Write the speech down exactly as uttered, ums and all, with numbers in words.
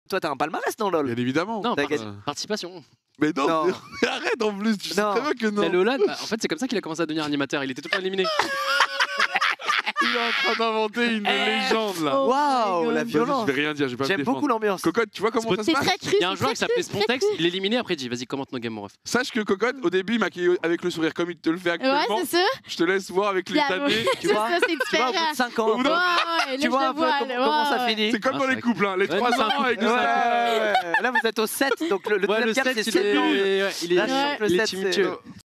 toi, t'as un palmarès dans LoL. Bien évidemment. Non, T'as par- gagné. participation. Mais non, Non. mais arrête en plus, tu sais Non. très bien que non. Mais le LoL, bah, en fait, c'est comme ça qu'il a commencé à devenir animateur. Il était tout le temps éliminé. Il est en train d'inventer une légende là. Oh Waouh, my God. la Vas-y, violence. je vais rien dire, j'ai pas à me J'aime défendre. beaucoup l'ambiance. Cocotte, tu vois comment ça se C'est passe très cru. Il y a un c'est joueur très qui s'appelait cru, c'est très Spontex, cru. il l'éliminait, après il dit vas-y, commente nos game, mon ref. Sache que Cocotte, au début, il m'a accueilli avec le sourire comme il te le fait actuellement. Ouais, c'est ça. Je te laisse voir avec les La- années. Tu C'est vois, ça, c'est tu vois, au bout différent. de cinq ans, Au bout d'un- Ouais, ouais, tu là, vois je un le peu vois, comment, là, comment ça ouais. finit. C'est comme Ah, dans c'est les couples, hein, les Ouais, trois c'est un ans avec Ouais, le ouais, sept. ouais. Là, vous êtes au sept, donc le, le Ouais, deuxième le cap, sept, c'est il sept ans. est, ouais, il est, Là, Ouais. le il est sept, tumultueux. c'est-